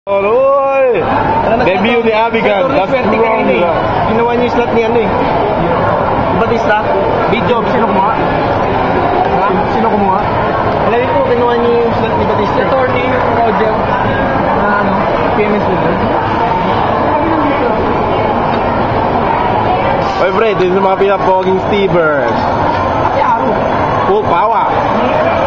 Oloy! Debut ni Abigan. That's wrong. Ginawa niyo yung slot ni ano eh. Batista. Video. Sino kumuha? Ha? Sino kumuha? Alam niyo po, ginawa niyo yung slot ni Batista. Attorney Roger. Na ano? PMS Food. Oy, Fred, this is mga pinapoging Stevers. Full power.